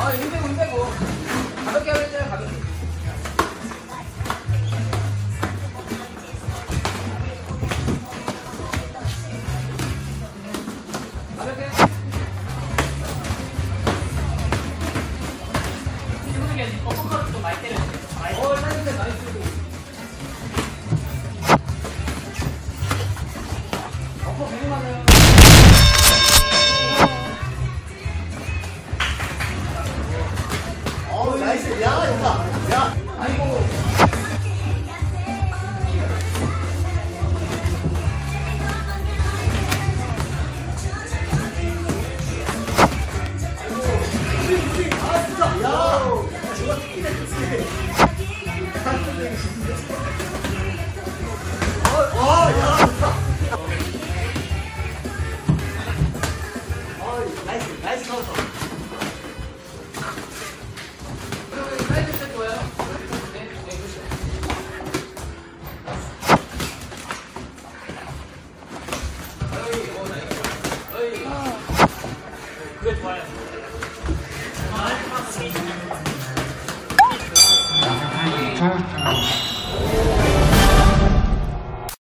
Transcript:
힘 빼고. 가볍게 하겠어요, 가볍게. 가볍게. 지금 어퍼컷도 많이 때렸어요. 나이스, 나이스. 어퍼 되게 많아요. 나이스. 야, 좋다. 야. 아이고. 나이스. 나이스 카운터. 사이드 스텝 좋아요. 네, 그렇죠. 그게 좋아요.